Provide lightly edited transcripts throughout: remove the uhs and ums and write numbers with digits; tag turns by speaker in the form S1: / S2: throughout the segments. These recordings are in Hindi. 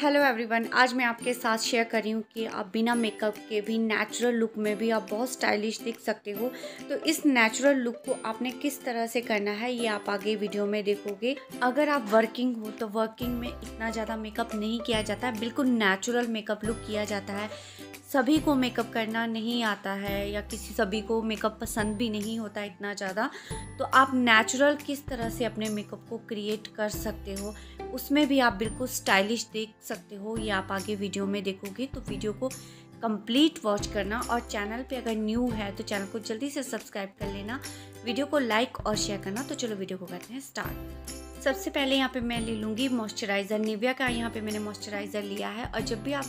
S1: हेलो एवरीवन, आज मैं आपके साथ शेयर कर रही हूँ कि आप बिना मेकअप के भी नेचुरल लुक में भी आप बहुत स्टाइलिश दिख सकते हो। तो इस नेचुरल लुक को आपने किस तरह से करना है ये आप आगे वीडियो में देखोगे। अगर आप वर्किंग हो तो वर्किंग में इतना ज़्यादा मेकअप नहीं किया जाता है, बिल्कुल नेचुरल मेकअप लुक किया जाता है। सभी को मेकअप करना नहीं आता है या सभी को मेकअप पसंद भी नहीं होता इतना ज़्यादा। तो आप नेचुरल किस तरह से अपने मेकअप को क्रिएट कर सकते हो, उसमें भी आप बिल्कुल स्टाइलिश देख सकते हो, ये आप आगे वीडियो में देखोगे। तो वीडियो को कंप्लीट वॉच करना और चैनल पे अगर न्यू है तो चैनल को जल्दी से सब्सक्राइब कर लेना, वीडियो को लाइक और शेयर करना। तो चलो वीडियो को करते हैं स्टार्ट। सबसे पहले यहाँ पे मैं ले लूँगी मॉइस्चराइज़र। निविया का यहाँ पे मैंने मॉइस्चराइज़र लिया है। और जब भी आप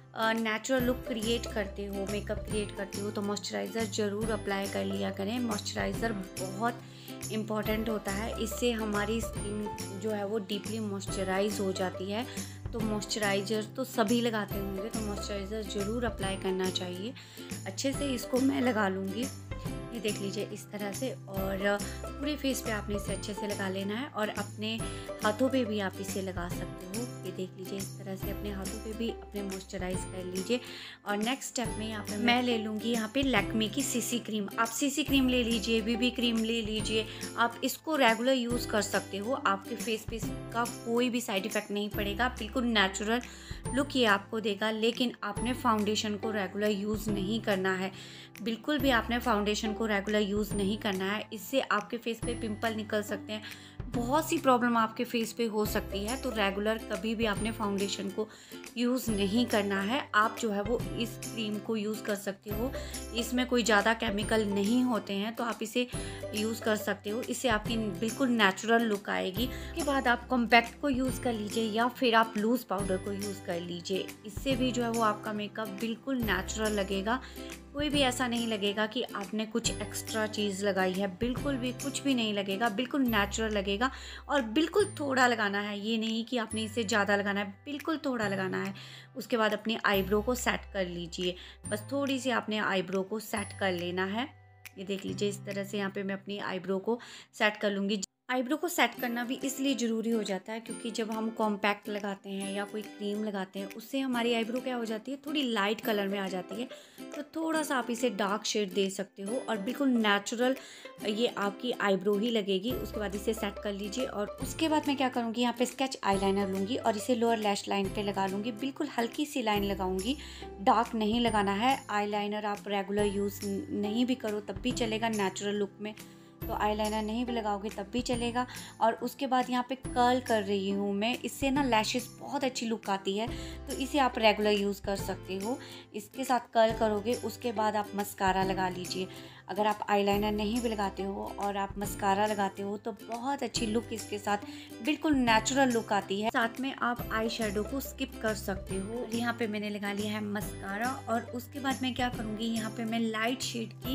S1: नेचुरल लुक क्रिएट करते हो, मेकअप क्रिएट करते हो, तो मॉइस्चराइज़र ज़रूर अप्लाई कर लिया करें। मॉइस्चराइज़र बहुत इम्पॉर्टेंट होता है, इससे हमारी स्किन जो है वो डीपली मॉइस्चराइज हो जाती है। तो मॉइस्चराइज़र तो सभी लगाते होंगे, तो मॉइस्चराइज़र ज़रूर अप्लाई करना चाहिए। अच्छे से इसको मैं लगा लूँगी, ये देख लीजिए इस तरह से। और पूरे फेस पे आपने इसे अच्छे से लगा लेना है और अपने हाथों पे भी आप इसे लगा सकते हो। ये देख लीजिए इस तरह से अपने हाथों पे भी अपने मॉइस्चराइज कर लीजिए। और नेक्स्ट स्टेप में यहाँ पे मैं ले लूँगी यहाँ पे लैक्मे की सीसी क्रीम। आप सीसी क्रीम ले लीजिए, बीबी क्रीम ले लीजिए, आप इसको रेगुलर यूज़ कर सकते हो। आपके फेस पे इसका कोई भी साइड इफ़ेक्ट नहीं पड़ेगा, बिल्कुल नेचुरल लुक ये आपको देगा। लेकिन आपने फाउंडेशन को रेगुलर यूज़ नहीं करना है, बिल्कुल भी आपने फाउंडेशन को रेगुलर यूज़ नहीं करना है। इससे आपके फेस पे पिंपल निकल सकते हैं, बहुत सी प्रॉब्लम आपके फेस पे हो सकती है। तो रेगुलर कभी भी आपने फाउंडेशन को यूज़ नहीं करना है। आप जो है वो इस क्रीम को यूज़ कर सकते हो, इसमें कोई ज़्यादा केमिकल नहीं होते हैं, तो आप इसे यूज़ कर सकते हो। इससे आपकी बिल्कुल नेचुरल लुक आएगी। उसके बाद आप कॉम्पैक्ट को यूज़ कर लीजिए या फिर आप लूज़ पाउडर को यूज़ कर लीजिए। इससे भी जो है वो आपका मेकअप बिल्कुल नेचुरल लगेगा। कोई भी ऐसा नहीं लगेगा कि आपने कुछ एक्स्ट्रा चीज़ लगाई है, बिल्कुल भी कुछ भी नहीं लगेगा, बिल्कुल नेचुरल लगेगा। और बिल्कुल थोड़ा लगाना है, ये नहीं कि आपने इसे ज़्यादा लगाना है, बिल्कुल थोड़ा लगाना है। उसके बाद अपनी आईब्रो को सेट कर लीजिए, बस थोड़ी सी आपने आईब्रो को सेट कर लेना है। ये देख लीजिए इस तरह से यहाँ पे मैं अपनी आईब्रो को सेट कर लूँगी। आईब्रो को सेट करना भी इसलिए ज़रूरी हो जाता है क्योंकि जब हम कॉम्पैक्ट लगाते हैं या कोई क्रीम लगाते हैं, उससे हमारी आईब्रो क्या हो जाती है, थोड़ी लाइट कलर में आ जाती है। तो थोड़ा सा आप इसे डार्क शेड दे सकते हो और बिल्कुल नेचुरल ये आपकी आईब्रो ही लगेगी। उसके बाद इसे सेट कर लीजिए। और उसके बाद मैं क्या करूँगी, यहाँ पे स्केच आईलाइनर लूँगी और इसे लोअर लैश लाइन पे लगा लूँगी। बिल्कुल हल्की सी लाइन लगाऊँगी, डार्क नहीं लगाना है। आईलाइनर आप रेगुलर यूज़ नहीं भी करो तब भी चलेगा, नेचुरल लुक में तो आईलाइनर नहीं भी लगाओगे तब भी चलेगा। और उसके बाद यहाँ पे कर्ल कर रही हूँ मैं, इससे ना लैशेस बहुत अच्छी लुक आती है, तो इसे आप रेगुलर यूज़ कर सकते हो। इसके साथ कर्ल करोगे, उसके बाद आप मस्कारा लगा लीजिए। अगर आप आईलाइनर नहीं भी लगाते हो और आप मस्कारा लगाते हो तो बहुत अच्छी लुक इसके साथ बिल्कुल नेचुरल लुक आती है। साथ में आप आई शेडो को स्किप कर सकते हो। यहाँ पे मैंने लगा लिया है मस्कारा। और उसके बाद मैं क्या करूँगी, यहाँ पे मैं लाइट शेड की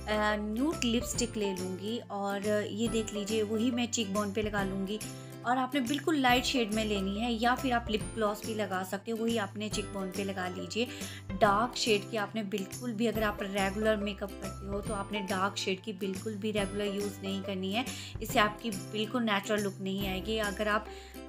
S1: न्यूड लिपस्टिक ले लूँगी और ये देख लीजिए वही मैं चीक बोन पे लगा लूँगी। और आपने बिल्कुल लाइट शेड में लेनी है, या फिर आप लिप ग्लॉस भी लगा सकते हो, वही आपने चिक बोन पे लगा लीजिए। डार्क शेड की आपने बिल्कुल भी, अगर आप रेगुलर मेकअप करते हो तो आपने डार्क शेड की बिल्कुल भी रेगुलर यूज़ नहीं करनी है, इससे आपकी बिल्कुल नेचुरल लुक नहीं आएगी। अगर आप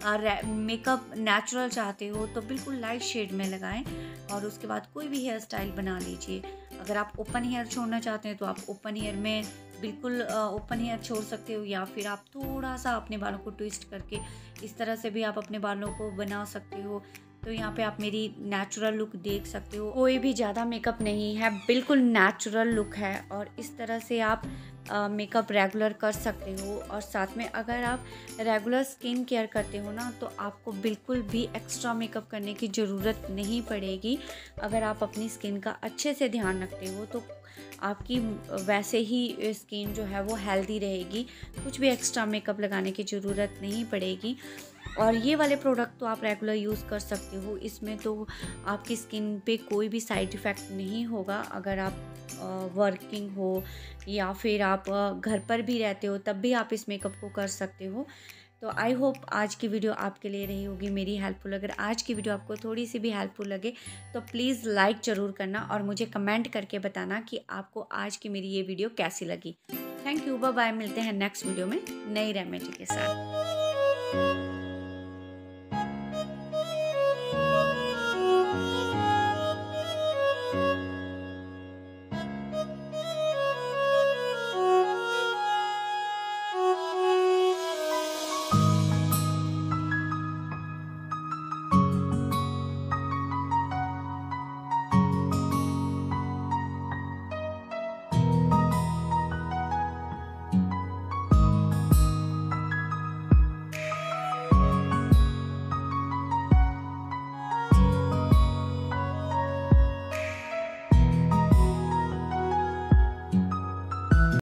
S1: मेकअप नेचुरल चाहते हो तो बिल्कुल लाइट शेड में लगाएं। और उसके बाद कोई भी हेयर स्टाइल बना लीजिए। अगर आप ओपन हेयर छोड़ना चाहते हैं तो आप ओपन हेयर में बिल्कुल ओपन हेयर छोड़ सकते हो, या फिर आप थोड़ा सा अपने बालों को ट्विस्ट करके इस तरह से भी आप अपने बालों को बना सकते हो। तो यहाँ पे आप मेरी नेचुरल लुक देख सकते हो, कोई भी ज़्यादा मेकअप नहीं है, बिल्कुल नेचुरल लुक है। और इस तरह से आप मेकअप रेगुलर कर सकते हो। और साथ में अगर आप रेगुलर स्किन केयर करते हो ना, तो आपको बिल्कुल भी एक्स्ट्रा मेकअप करने की ज़रूरत नहीं पड़ेगी। अगर आप अपनी स्किन का अच्छे से ध्यान रखते हो तो आपकी वैसे ही स्किन जो है वो हेल्दी रहेगी, कुछ भी एक्स्ट्रा मेकअप लगाने की ज़रूरत नहीं पड़ेगी। और ये वाले प्रोडक्ट तो आप रेगुलर यूज़ कर सकते हो, इसमें तो आपकी स्किन पे कोई भी साइड इफ़ेक्ट नहीं होगा। अगर आप वर्किंग हो या फिर आप घर पर भी रहते हो तब भी आप इस मेकअप को कर सकते हो। तो आई होप आज की वीडियो आपके लिए रही होगी मेरी हेल्पफुल। अगर आज की वीडियो आपको थोड़ी सी भी हेल्पफुल लगे तो प्लीज़ लाइक ज़रूर करना और मुझे कमेंट करके बताना कि आपको आज की मेरी ये वीडियो कैसी लगी। थैंक यू, बाय बाय, मिलते हैं नेक्स्ट वीडियो में नई रेमेडी के साथ।